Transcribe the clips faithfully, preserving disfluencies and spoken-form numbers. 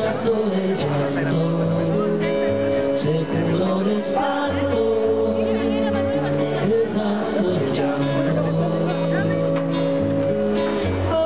gasto el llanto, se curó de espanto, desgasto el llanto. Oh, oh,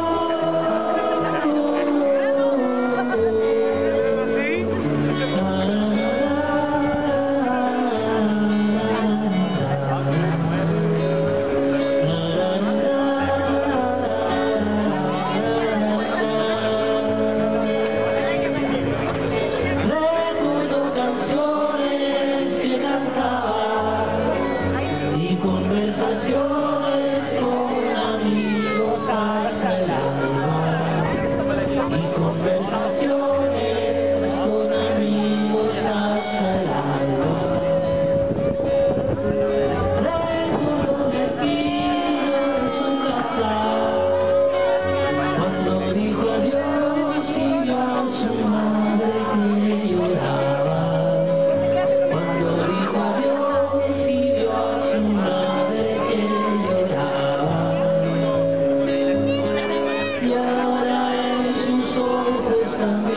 conversaciones con amigos hasta el alba, y conversaciones con amigos hasta el alba. Recuerdo un despido en su casa, cuando dijo adiós y vio a su madre que lloraba. Cuando dijo adiós y vio a su madre que lloraba, y ahora en sus ojos tan